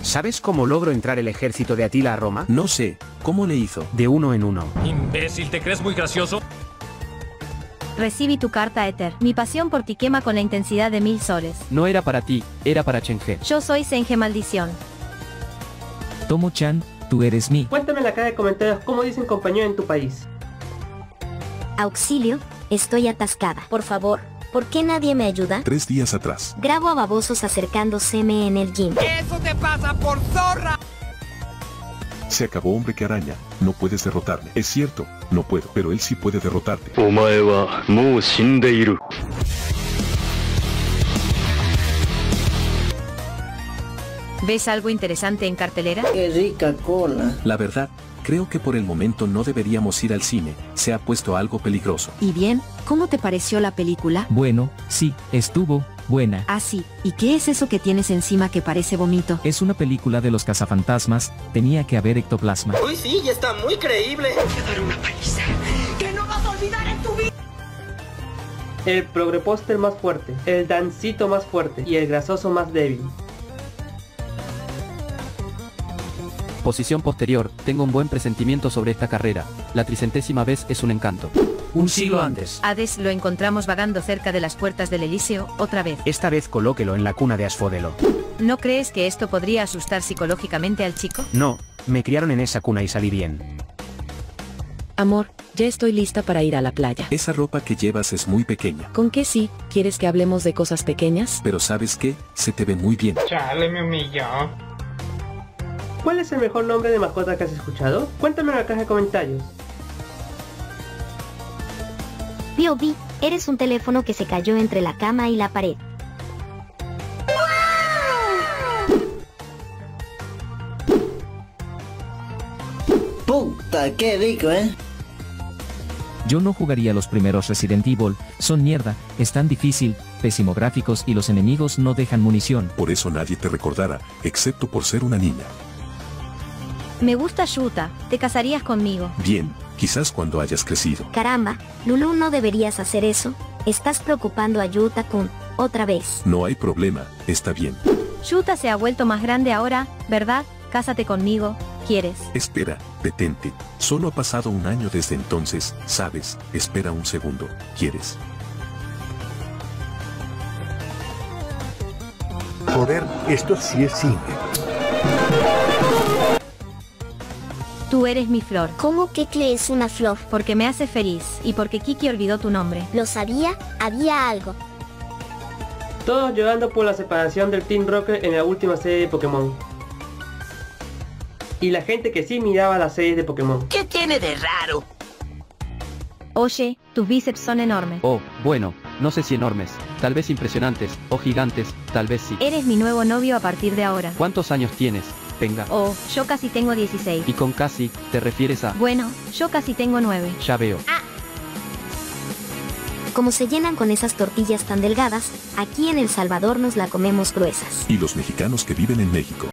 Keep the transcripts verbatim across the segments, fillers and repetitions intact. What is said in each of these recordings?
¿Sabes cómo logro entrar el ejército de Atila a Roma? No sé, ¿cómo le hizo? De uno en uno. Imbécil, ¿te crees muy gracioso? Recibí tu carta, Éter. Mi pasión por ti quema con la intensidad de mil soles. No era para ti, era para Chenghe. Yo soy Senge Maldición. Tomo-chan, tú eres mi. Cuéntame en la caja de comentarios cómo dicen compañero en tu país. Auxilio, estoy atascada. Por favor, ¿por qué nadie me ayuda? Tres días atrás. Grabo a babosos acercándoseme en el gym. ¡Eso te pasa por zorra! Se acabó Hombre que Araña. No puedes derrotarme. Es cierto, no puedo, pero él sí puede derrotarte. ¿Ves algo interesante en cartelera? ¡Qué rica cola! La verdad, creo que por el momento no deberíamos ir al cine. Se ha puesto algo peligroso. ¿Y bien? ¿Cómo te pareció la película? Bueno, sí, estuvo buena. Ah, sí. ¿Y qué es eso que tienes encima que parece vómito? Es una película de los cazafantasmas. Tenía que haber ectoplasma. Uy, sí, ya está muy creíble. Voy a dar una paliza que no vas a olvidar en tu vida. El progrepóster más fuerte, el dancito más fuerte y el grasoso más débil. Posición posterior, tengo un buen presentimiento sobre esta carrera. La tricentésima vez es un encanto. Un siglo antes. Hades lo encontramos vagando cerca de las puertas del Elíseo, otra vez. Esta vez colóquelo en la cuna de Asfodelo. ¿No crees que esto podría asustar psicológicamente al chico? No, me criaron en esa cuna y salí bien. Amor, ya estoy lista para ir a la playa. Esa ropa que llevas es muy pequeña. ¿Con qué sí? ¿Quieres que hablemos de cosas pequeñas? Pero ¿sabes qué? Se te ve muy bien. Chale, me humilló. ¿Cuál es el mejor nombre de mascota que has escuchado? Cuéntame en la caja de comentarios. P O V, eres un teléfono que se cayó entre la cama y la pared. ¡Puta, qué rico, eh! Yo no jugaría los primeros Resident Evil, son mierda, están difícil, pésimo gráficos y los enemigos no dejan munición. Por eso nadie te recordará, excepto por ser una niña. Me gusta Yuta, ¿te casarías conmigo? Bien, quizás cuando hayas crecido. Caramba, Lulu, no deberías hacer eso. Estás preocupando a Yuta-kun, otra vez. No hay problema, está bien. Yuta se ha vuelto más grande ahora, ¿verdad? Cásate conmigo, ¿quieres? Espera, detente. Solo ha pasado un año desde entonces, ¿sabes? Espera un segundo, ¿quieres? Joder, esto sí es cine. Tú eres mi flor. ¿Cómo que Cle es una flor? Porque me hace feliz, y porque Kiki olvidó tu nombre. Lo sabía, había algo. Todos llorando por la separación del Team Rocket en la última serie de Pokémon. Y la gente que sí miraba las series de Pokémon. ¿Qué tiene de raro? Oye, tus bíceps son enormes. Oh, bueno, no sé si enormes, tal vez impresionantes, o gigantes, tal vez sí. Eres mi nuevo novio a partir de ahora. ¿Cuántos años tienes? Venga. Oh, yo casi tengo dieciséis. Y con casi, ¿te refieres a? Bueno, yo casi tengo nueve. Ya veo. Ah. Como se llenan con esas tortillas tan delgadas, aquí en El Salvador nos la comemos gruesas. Y los mexicanos que viven en México.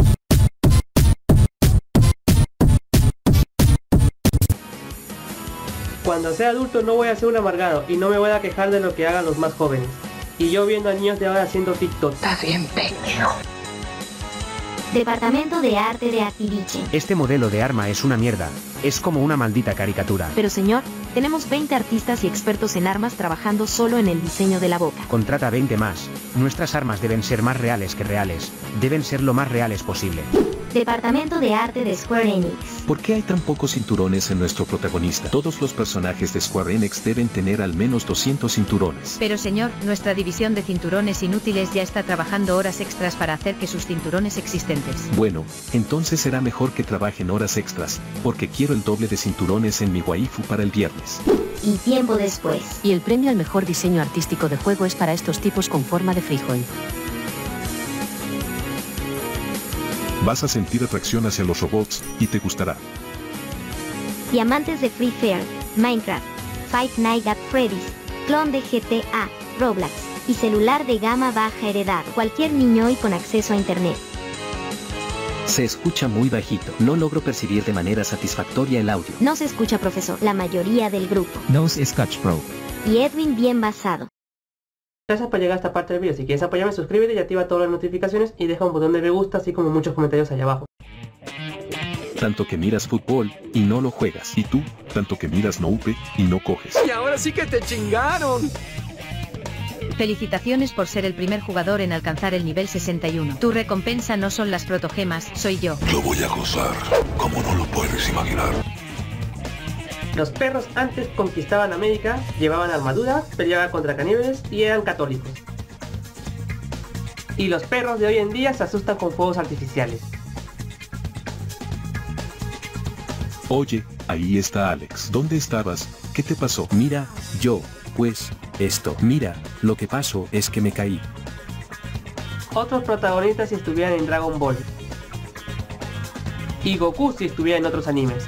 Cuando sea adulto no voy a ser un amargado y no me voy a quejar de lo que hagan los más jóvenes. Y yo viendo a niños de ahora haciendo TikTok. Está bien, peño. Departamento de Arte de Activision. Este modelo de arma es una mierda. Es como una maldita caricatura. Pero señor, tenemos veinte artistas y expertos en armas trabajando solo en el diseño de la boca. Contrata veinte más. Nuestras armas deben ser más reales que reales. Deben ser lo más reales posible. Departamento de Arte de Square Enix. ¿Por qué hay tan pocos cinturones en nuestro protagonista? Todos los personajes de Square Enix deben tener al menos doscientos cinturones. Pero señor, nuestra división de cinturones inútiles ya está trabajando horas extras para hacer que sus cinturones existentes. Bueno, entonces será mejor que trabajen horas extras, porque quiero el doble de cinturones en mi waifu para el viernes. Y tiempo después. Y el premio al mejor diseño artístico de juego es para estos tipos con forma de frijol. Vas a sentir atracción hacia los robots, y te gustará. Diamantes de Free Fire, Minecraft, Five Nights at Freddy's, clon de G T A, Roblox, y celular de gama baja heredado. Cualquier niño hoy con acceso a internet. Se escucha muy bajito. No logro percibir de manera satisfactoria el audio. No se escucha, profesor. La mayoría del grupo. Nose Scotch Pro. Y Edwin bien basado. Gracias por llegar a esta parte del video. Si quieres apoyarme, suscríbete y activa todas las notificaciones y deja un botón de me gusta, así como muchos comentarios allá abajo. Tanto que miras fútbol y no lo juegas. Y tú, tanto que miras Noupe y no coges. Y ahora sí que te chingaron. Felicitaciones por ser el primer jugador en alcanzar el nivel sesenta y uno. Tu recompensa no son las protogemas, soy yo. Lo voy a gozar, como no lo puedes imaginar. Los perros antes conquistaban América, llevaban armadura, peleaban contra caníbales y eran católicos. Y los perros de hoy en día se asustan con fuegos artificiales. Oye, ahí está Alex. ¿Dónde estabas? ¿Qué te pasó? Mira, yo, pues, esto. Mira, lo que pasó es que me caí. Otros protagonistas si estuvieran en Dragon Ball. Y Goku si estuviera en otros animes.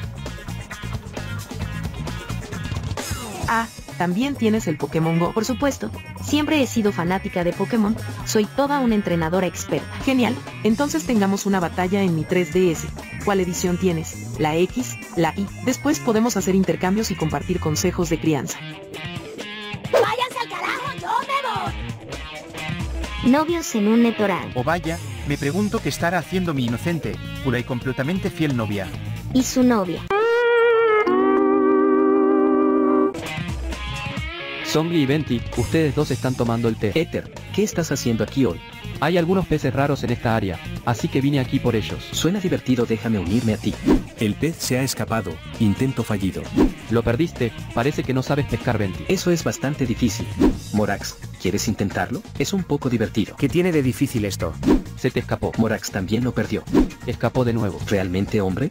Ah, también tienes el Pokémon Go. Por supuesto, siempre he sido fanática de Pokémon, soy toda una entrenadora experta. Genial, entonces tengamos una batalla en mi tres D S. ¿Cuál edición tienes? ¿La X? ¿La Y? Después podemos hacer intercambios y compartir consejos de crianza. ¡Váyanse al carajo, yo me voy! Novios en un netoral. O vaya, me pregunto qué estará haciendo mi inocente, pura y completamente fiel novia. Y su novia. Zombie y Venti, ustedes dos están tomando el té. Éter, ¿qué estás haciendo aquí hoy? Hay algunos peces raros en esta área, así que vine aquí por ellos. Suena divertido, déjame unirme a ti. El pez se ha escapado, intento fallido. Lo perdiste, parece que no sabes pescar, Venti. Eso es bastante difícil. Morax, ¿quieres intentarlo? Es un poco divertido. ¿Qué tiene de difícil esto? Se te escapó. Morax también lo perdió. Escapó de nuevo. ¿Realmente, hombre?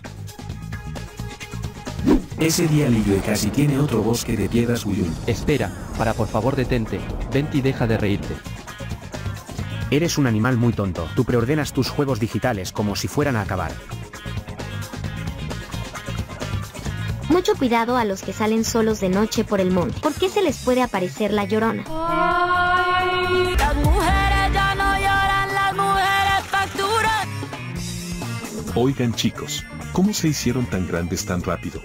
Ese día Liyue casi tiene otro bosque de piedras Wuyun. Espera, para por favor detente. Venti, deja de reírte. Eres un animal muy tonto. Tú preordenas tus juegos digitales como si fueran a acabar. Mucho cuidado a los que salen solos de noche por el monte. ¿Por qué se les puede aparecer la Llorona? Ay, las mujeres ya no lloran, las mujeres facturan. Oigan chicos, ¿cómo se hicieron tan grandes tan rápido?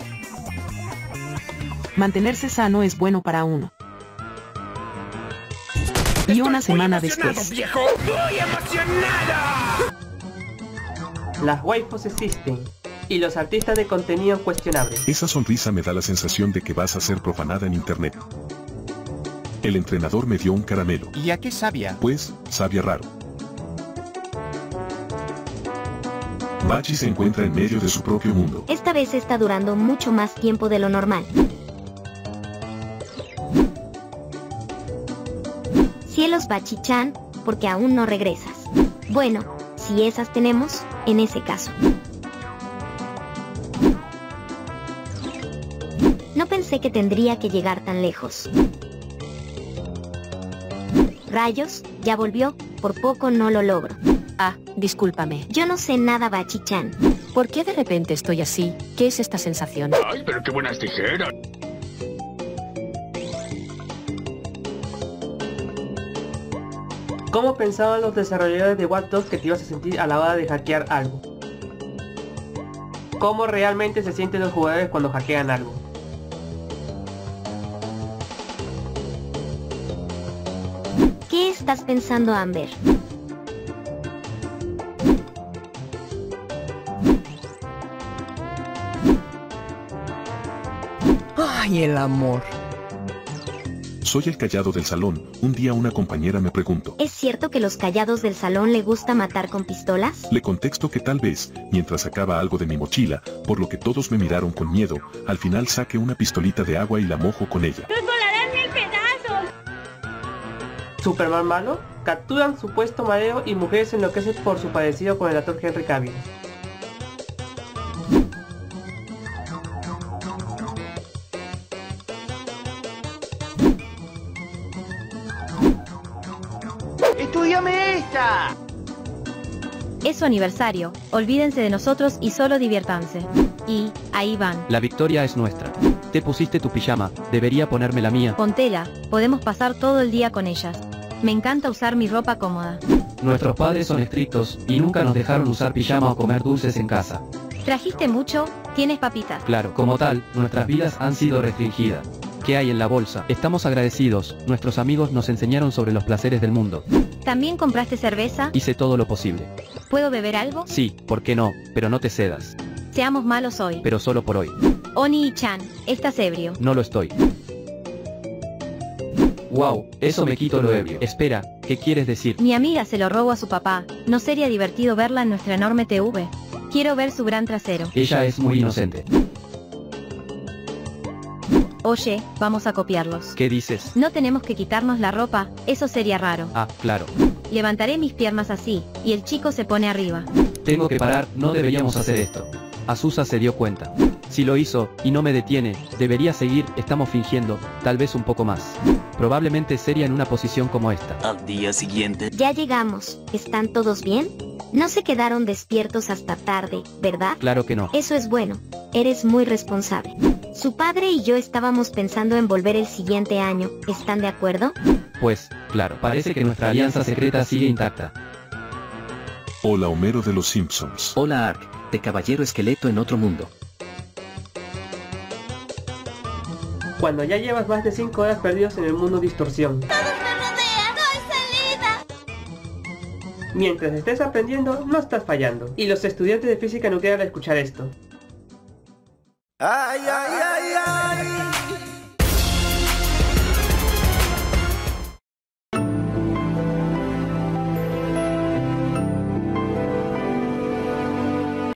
Mantenerse sano es bueno para uno. Y una semana después. ¡Viejo! ¡Muy emocionado! Las waifus existen. Y los artistas de contenido cuestionables. Esa sonrisa me da la sensación de que vas a ser profanada en internet. El entrenador me dio un caramelo. ¿Y a qué sabía? Pues, sabía raro. Bachi se encuentra en medio de su propio mundo. Esta vez está durando mucho más tiempo de lo normal. Cielos, Bachi-chan, porque aún no regresas. Bueno, si esas tenemos, en ese caso. No pensé que tendría que llegar tan lejos. Rayos, ya volvió, por poco no lo logro. Ah, discúlpame. Yo no sé nada, Bachi-chan. ¿Por qué de repente estoy así? ¿Qué es esta sensación? ¡Ay, pero qué buenas tijeras! ¿Cómo pensaban los desarrolladores de Watch Dogs que te ibas a sentir a la hora de hackear algo? ¿Cómo realmente se sienten los jugadores cuando hackean algo? ¿Qué estás pensando, Amber? Ay, el amor. Soy el callado del salón. Un día una compañera me preguntó. ¿Es cierto que los callados del salón le gusta matar con pistolas? Le contesto que tal vez, mientras sacaba algo de mi mochila, por lo que todos me miraron con miedo, al final saqué una pistolita de agua y la mojo con ella. ¡Nos volarán mil pedazos! ¿Superman malo? Capturan supuesto mareo y mujeres enloquecen por su parecido con el actor Henry Cavill. ¡Estudiame esta! Es su aniversario, olvídense de nosotros y solo diviértanse. Y, ahí van. La victoria es nuestra. Te pusiste tu pijama, debería ponerme la mía. Pontela, podemos pasar todo el día con ellas. Me encanta usar mi ropa cómoda. Nuestros padres son estrictos, y nunca nos dejaron usar pijama o comer dulces en casa. ¿Trajiste mucho? ¿Tienes papitas? Claro, como tal, nuestras vidas han sido restringidas. ¿Qué hay en la bolsa? Estamos agradecidos, nuestros amigos nos enseñaron sobre los placeres del mundo. ¿También compraste cerveza? Hice todo lo posible. ¿Puedo beber algo? Sí, ¿por qué no? Pero no te cedas. Seamos malos hoy. Pero solo por hoy. Oni-chan, ¿estás ebrio? No lo estoy. Wow, eso me quito lo ebrio. Espera, ¿qué quieres decir? Mi amiga se lo robó a su papá. ¿No sería divertido verla en nuestra enorme T V? Quiero ver su gran trasero. Ella es muy inocente. Oye, vamos a copiarlos. ¿Qué dices? No tenemos que quitarnos la ropa, eso sería raro. Ah, claro. Levantaré mis piernas así, y el chico se pone arriba. Tengo que parar, no deberíamos hacer esto. Azusa se dio cuenta. Si lo hizo, y no me detiene, debería seguir, estamos fingiendo, tal vez un poco más. Probablemente sería en una posición como esta. Al día siguiente. Ya llegamos, ¿están todos bien? No se quedaron despiertos hasta tarde, ¿verdad? Claro que no. Eso es bueno, eres muy responsable. Su padre y yo estábamos pensando en volver el siguiente año, ¿están de acuerdo? Pues, claro, parece que nuestra alianza secreta sigue intacta. Hola Homero de los Simpsons. Hola Ark, de Caballero Esqueleto en otro mundo. Cuando ya llevas más de cinco horas perdidos en el mundo distorsión. ¡Todos me rodean! ¡No hay salida! Mientras estés aprendiendo, no estás fallando. Y los estudiantes de física nuclear al escuchar esto. Ay, ay, ay, ay.